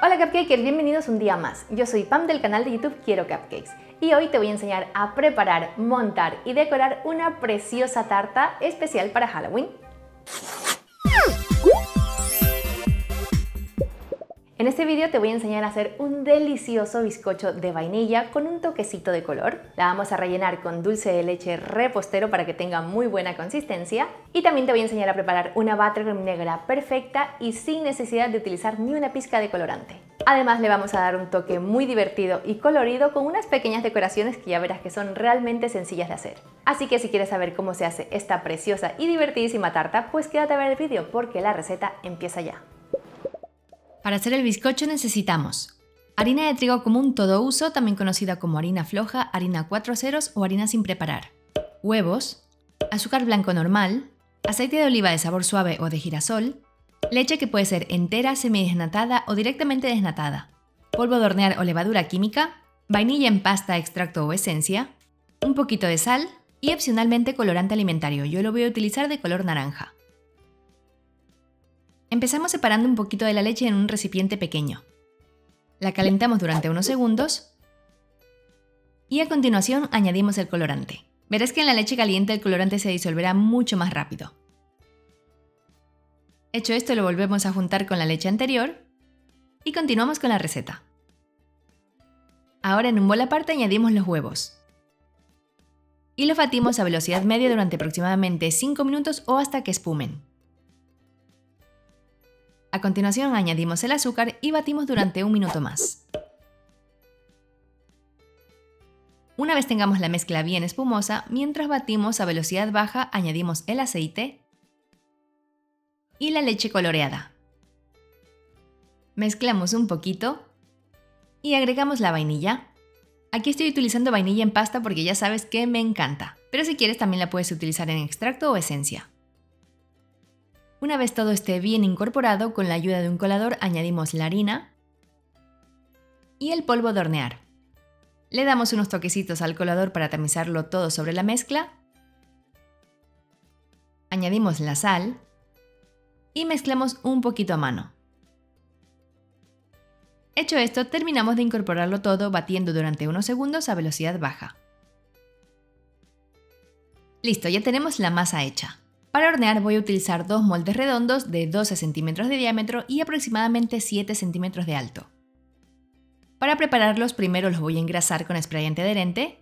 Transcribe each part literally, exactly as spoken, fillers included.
Hola Cupcakers, bienvenidos un día más. Yo soy Pam del canal de YouTube Quiero Cupcakes y hoy te voy a enseñar a preparar, montar y decorar una preciosa tarta especial para Halloween. En este vídeo te voy a enseñar a hacer un delicioso bizcocho de vainilla con un toquecito de color. La vamos a rellenar con dulce de leche repostero para que tenga muy buena consistencia. Y también te voy a enseñar a preparar una buttercream negra perfecta y sin necesidad de utilizar ni una pizca de colorante. Además le vamos a dar un toque muy divertido y colorido con unas pequeñas decoraciones que ya verás que son realmente sencillas de hacer. Así que si quieres saber cómo se hace esta preciosa y divertidísima tarta, pues quédate a ver el vídeo porque la receta empieza ya. Para hacer el bizcocho necesitamos harina de trigo común todo uso, también conocida como harina floja, harina cuatro ceros o harina sin preparar, huevos, azúcar blanco normal, aceite de oliva de sabor suave o de girasol, leche que puede ser entera, semidesnatada o directamente desnatada, polvo de hornear o levadura química, vainilla en pasta, extracto o esencia, un poquito de sal y opcionalmente colorante alimentario. Yo lo voy a utilizar de color naranja. Empezamos separando un poquito de la leche en un recipiente pequeño. La calentamos durante unos segundos y a continuación añadimos el colorante. Verás que en la leche caliente el colorante se disolverá mucho más rápido. Hecho esto, lo volvemos a juntar con la leche anterior y continuamos con la receta. Ahora en un bol aparte añadimos los huevos y los batimos a velocidad media durante aproximadamente cinco minutos o hasta que espumen. A continuación añadimos el azúcar y batimos durante un minuto más. Una vez tengamos la mezcla bien espumosa, mientras batimos a velocidad baja añadimos el aceite y la leche coloreada. Mezclamos un poquito y agregamos la vainilla. Aquí estoy utilizando vainilla en pasta porque ya sabes que me encanta, pero si quieres también la puedes utilizar en extracto o esencia. Una vez todo esté bien incorporado, con la ayuda de un colador añadimos la harina y el polvo de hornear. Le damos unos toquecitos al colador para tamizarlo todo sobre la mezcla. Añadimos la sal y mezclamos un poquito a mano. Hecho esto, terminamos de incorporarlo todo batiendo durante unos segundos a velocidad baja. Listo, ya tenemos la masa hecha. Para hornear voy a utilizar dos moldes redondos de doce centímetros de diámetro y aproximadamente siete centímetros de alto. Para prepararlos primero los voy a engrasar con spray antiadherente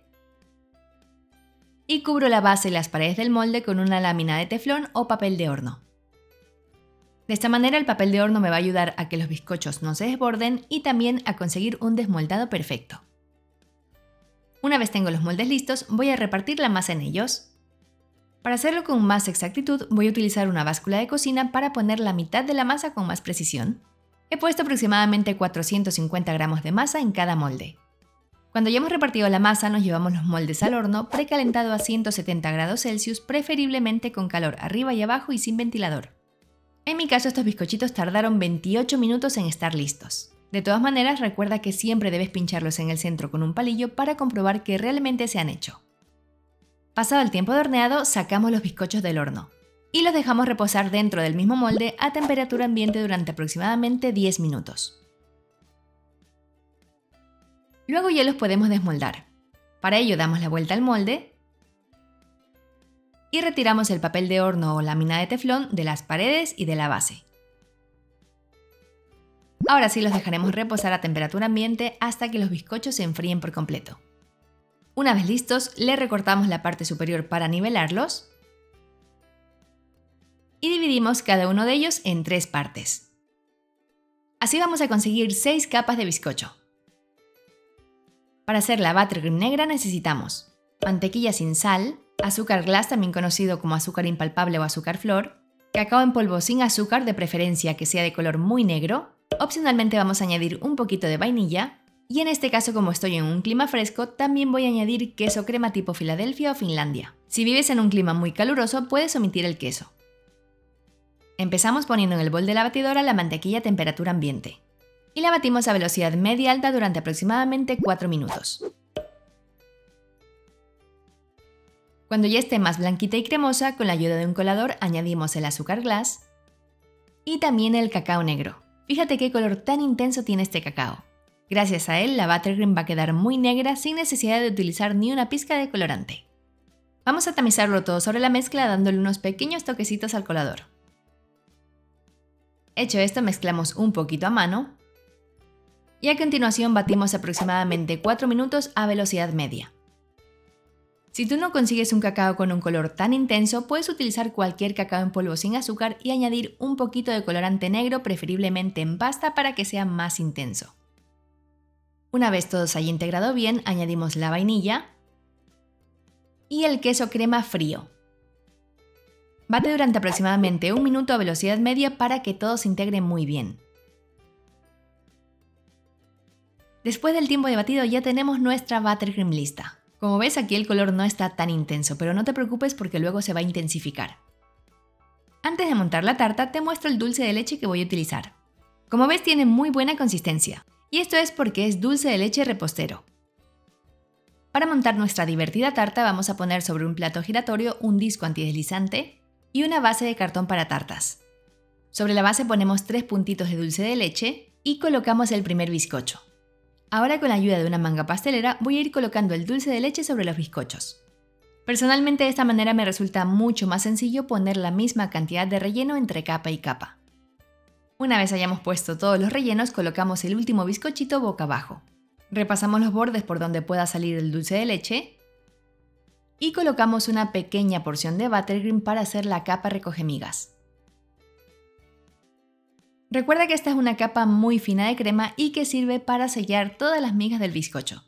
y cubro la base y las paredes del molde con una lámina de teflón o papel de horno. De esta manera el papel de horno me va a ayudar a que los bizcochos no se desborden y también a conseguir un desmoldado perfecto. Una vez tengo los moldes listos, voy a repartir la masa en ellos. Para hacerlo con más exactitud voy a utilizar una báscula de cocina para poner la mitad de la masa con más precisión. He puesto aproximadamente cuatrocientos cincuenta gramos de masa en cada molde. Cuando ya hemos repartido la masa nos llevamos los moldes al horno precalentado a ciento setenta grados Celsius, preferiblemente con calor arriba y abajo y sin ventilador. En mi caso estos bizcochitos tardaron veintiocho minutos en estar listos. De todas maneras recuerda que siempre debes pincharlos en el centro con un palillo para comprobar que realmente se han hecho. Pasado el tiempo de horneado, sacamos los bizcochos del horno y los dejamos reposar dentro del mismo molde a temperatura ambiente durante aproximadamente diez minutos. Luego ya los podemos desmoldar. Para ello damos la vuelta al molde y retiramos el papel de horno o lámina de teflón de las paredes y de la base. Ahora sí los dejaremos reposar a temperatura ambiente hasta que los bizcochos se enfríen por completo. Una vez listos, le recortamos la parte superior para nivelarlos y dividimos cada uno de ellos en tres partes. Así vamos a conseguir seis capas de bizcocho. Para hacer la buttercream negra necesitamos mantequilla sin sal, azúcar glass también conocido como azúcar impalpable o azúcar flor, cacao en polvo sin azúcar de preferencia que sea de color muy negro, opcionalmente vamos a añadir un poquito de vainilla. Y en este caso, como estoy en un clima fresco, también voy a añadir queso crema tipo Filadelfia o Finlandia. Si vives en un clima muy caluroso, puedes omitir el queso. Empezamos poniendo en el bol de la batidora la mantequilla a temperatura ambiente. Y la batimos a velocidad media-alta durante aproximadamente cuatro minutos. Cuando ya esté más blanquita y cremosa, con la ayuda de un colador añadimos el azúcar glass y también el cacao negro. Fíjate qué color tan intenso tiene este cacao. Gracias a él, la buttercream va a quedar muy negra sin necesidad de utilizar ni una pizca de colorante. Vamos a tamizarlo todo sobre la mezcla dándole unos pequeños toquecitos al colador. Hecho esto, mezclamos un poquito a mano y a continuación batimos aproximadamente cuatro minutos a velocidad media. Si tú no consigues un cacao con un color tan intenso, puedes utilizar cualquier cacao en polvo sin azúcar y añadir un poquito de colorante negro, preferiblemente en pasta, para que sea más intenso. Una vez todo se haya integrado bien, añadimos la vainilla y el queso crema frío. Bate durante aproximadamente un minuto a velocidad media para que todo se integre muy bien. Después del tiempo de batido ya tenemos nuestra buttercream lista. Como ves, aquí el color no está tan intenso, pero no te preocupes porque luego se va a intensificar. Antes de montar la tarta, te muestro el dulce de leche que voy a utilizar. Como ves, tiene muy buena consistencia, y esto es porque es dulce de leche repostero. Para montar nuestra divertida tarta vamos a poner sobre un plato giratorio un disco antideslizante y una base de cartón para tartas. Sobre la base ponemos tres puntitos de dulce de leche y colocamos el primer bizcocho. Ahora, con la ayuda de una manga pastelera, voy a ir colocando el dulce de leche sobre los bizcochos. Personalmente, de esta manera me resulta mucho más sencillo poner la misma cantidad de relleno entre capa y capa. Una vez hayamos puesto todos los rellenos, colocamos el último bizcochito boca abajo. Repasamos los bordes por donde pueda salir el dulce de leche y colocamos una pequeña porción de buttercream para hacer la capa recogemigas. Recuerda que esta es una capa muy fina de crema y que sirve para sellar todas las migas del bizcocho.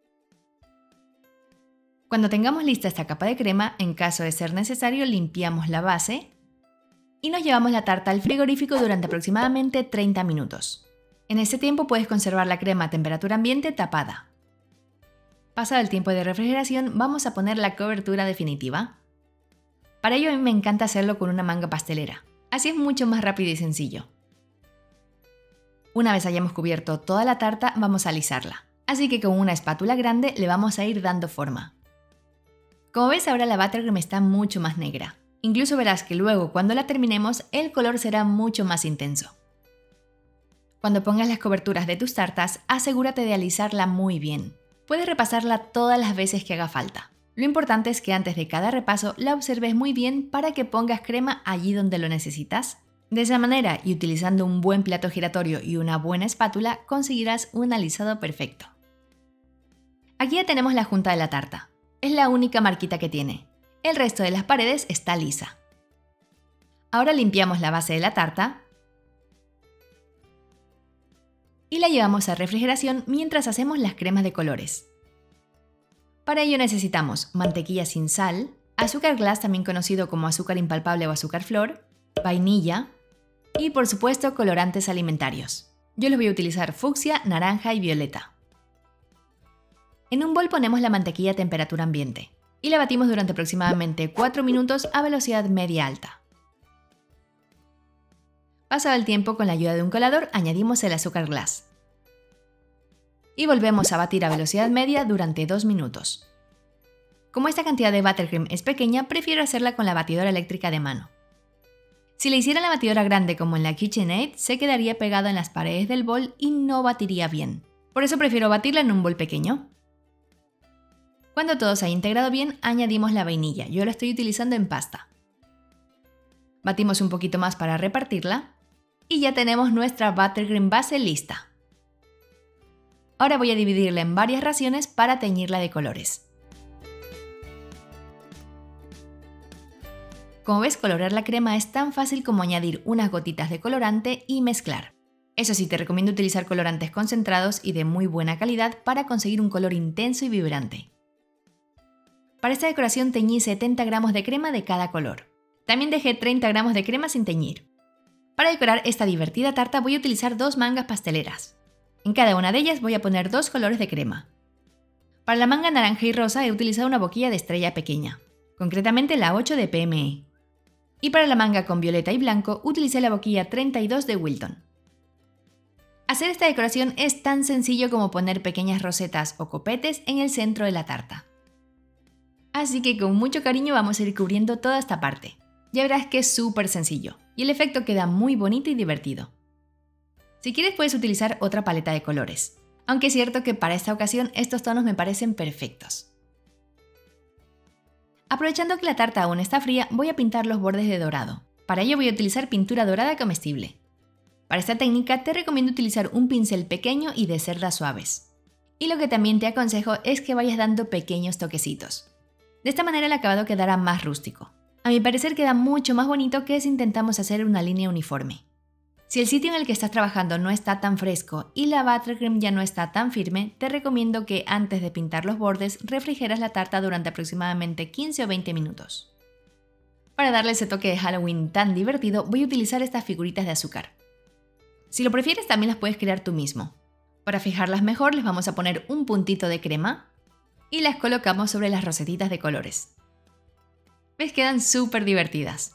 Cuando tengamos lista esta capa de crema, en caso de ser necesario, limpiamos la base y nos llevamos la tarta al frigorífico durante aproximadamente treinta minutos. En este tiempo puedes conservar la crema a temperatura ambiente tapada. Pasado el tiempo de refrigeración, vamos a poner la cobertura definitiva. Para ello, a mí me encanta hacerlo con una manga pastelera. Así es mucho más rápido y sencillo. Una vez hayamos cubierto toda la tarta, vamos a alisarla. Así que con una espátula grande le vamos a ir dando forma. Como ves, ahora la buttercream está mucho más negra. Incluso verás que luego, cuando la terminemos, el color será mucho más intenso. Cuando pongas las coberturas de tus tartas, asegúrate de alisarla muy bien. Puedes repasarla todas las veces que haga falta. Lo importante es que antes de cada repaso la observes muy bien para que pongas crema allí donde lo necesitas. De esa manera, y utilizando un buen plato giratorio y una buena espátula, conseguirás un alisado perfecto. Aquí ya tenemos la junta de la tarta. Es la única marquita que tiene. El resto de las paredes está lisa. Ahora limpiamos la base de la tarta y la llevamos a refrigeración mientras hacemos las cremas de colores. Para ello necesitamos mantequilla sin sal, azúcar glass, también conocido como azúcar impalpable o azúcar flor, vainilla y, por supuesto, colorantes alimentarios. Yo los voy a utilizar fucsia, naranja y violeta. En un bol ponemos la mantequilla a temperatura ambiente y la batimos durante aproximadamente cuatro minutos a velocidad media-alta. Pasado el tiempo, con la ayuda de un colador, añadimos el azúcar glass y volvemos a batir a velocidad media durante dos minutos. Como esta cantidad de buttercream es pequeña, prefiero hacerla con la batidora eléctrica de mano. Si le hiciera en la batidora grande como en la KitchenAid, se quedaría pegada en las paredes del bol y no batiría bien. Por eso prefiero batirla en un bol pequeño. Cuando todo se haya integrado bien, añadimos la vainilla. Yo la estoy utilizando en pasta. Batimos un poquito más para repartirla y ya tenemos nuestra buttercream base lista. Ahora voy a dividirla en varias raciones para teñirla de colores. Como ves, colorar la crema es tan fácil como añadir unas gotitas de colorante y mezclar. Eso sí, te recomiendo utilizar colorantes concentrados y de muy buena calidad para conseguir un color intenso y vibrante. Para esta decoración teñí setenta gramos de crema de cada color. También dejé treinta gramos de crema sin teñir. Para decorar esta divertida tarta voy a utilizar dos mangas pasteleras. En cada una de ellas voy a poner dos colores de crema. Para la manga naranja y rosa he utilizado una boquilla de estrella pequeña, concretamente la ocho de P M E. Y para la manga con violeta y blanco utilicé la boquilla treinta y dos de Wilton. Hacer esta decoración es tan sencillo como poner pequeñas rosetas o copetes en el centro de la tarta. Así que con mucho cariño vamos a ir cubriendo toda esta parte. Ya verás que es súper sencillo y el efecto queda muy bonito y divertido. Si quieres puedes utilizar otra paleta de colores, aunque es cierto que para esta ocasión estos tonos me parecen perfectos. Aprovechando que la tarta aún está fría, voy a pintar los bordes de dorado. Para ello voy a utilizar pintura dorada comestible. Para esta técnica te recomiendo utilizar un pincel pequeño y de cerdas suaves. Y lo que también te aconsejo es que vayas dando pequeños toquecitos. De esta manera el acabado quedará más rústico. A mi parecer queda mucho más bonito que si intentamos hacer una línea uniforme. Si el sitio en el que estás trabajando no está tan fresco y la buttercream ya no está tan firme, te recomiendo que antes de pintar los bordes refrigeras la tarta durante aproximadamente quince o veinte minutos. Para darle ese toque de Halloween tan divertido, voy a utilizar estas figuritas de azúcar. Si lo prefieres también las puedes crear tú mismo. Para fijarlas mejor les vamos a poner un puntito de crema y las colocamos sobre las rosetitas de colores. ¿Ves? Quedan súper divertidas.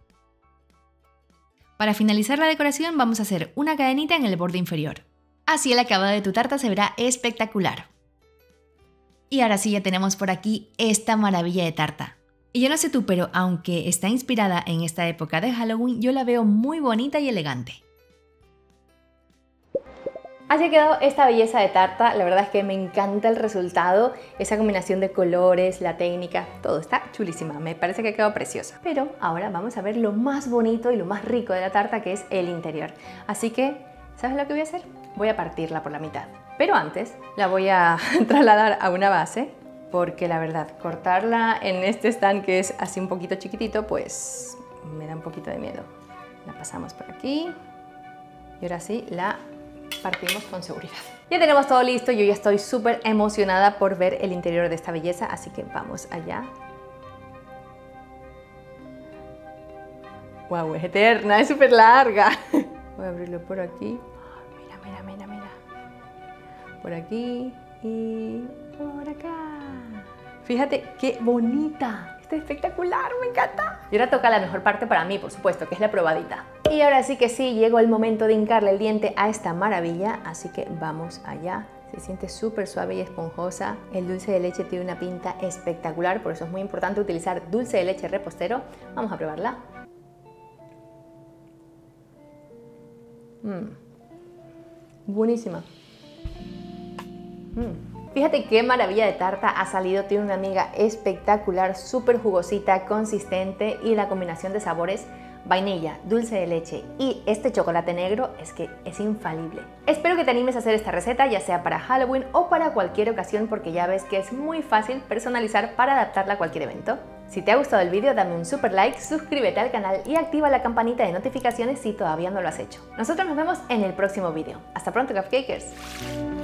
Para finalizar la decoración vamos a hacer una cadenita en el borde inferior. Así el acabado de tu tarta se verá espectacular. Y ahora sí ya tenemos por aquí esta maravilla de tarta. Y yo no sé tú, pero aunque está inspirada en esta época de Halloween, yo la veo muy bonita y elegante. Así ha quedado esta belleza de tarta, la verdad es que me encanta el resultado, esa combinación de colores, la técnica, todo está chulísima, me parece que ha quedado preciosa. Pero ahora vamos a ver lo más bonito y lo más rico de la tarta, que es el interior. Así que, ¿sabes lo que voy a hacer? Voy a partirla por la mitad. Pero antes la voy a trasladar a una base, porque la verdad, cortarla en este stand que es así un poquito chiquitito, pues me da un poquito de miedo. La pasamos por aquí y ahora sí la partimos con seguridad. Ya tenemos todo listo, yo ya estoy súper emocionada por ver el interior de esta belleza, así que vamos allá. ¡Wow! Es eterna, es súper larga. Voy a abrirlo por aquí. Mira, mira, mira, mira. Por aquí y por acá. Fíjate qué bonita. Está espectacular, me encanta. Y ahora toca la mejor parte para mí, por supuesto, que es la probadita. Y ahora sí que sí, llegó el momento de hincarle el diente a esta maravilla, así que vamos allá. Se siente súper suave y esponjosa. El dulce de leche tiene una pinta espectacular, por eso es muy importante utilizar dulce de leche repostero. Vamos a probarla. Mm. Buenísima. Mm. Fíjate qué maravilla de tarta ha salido, tiene una miga espectacular, súper jugosita, consistente y la combinación de sabores, vainilla, dulce de leche y este chocolate negro es que es infalible. Espero que te animes a hacer esta receta, ya sea para Halloween o para cualquier ocasión, porque ya ves que es muy fácil personalizar para adaptarla a cualquier evento. Si te ha gustado el vídeo, dame un super like, suscríbete al canal y activa la campanita de notificaciones si todavía no lo has hecho. Nosotros nos vemos en el próximo vídeo. Hasta pronto, Cupcakers.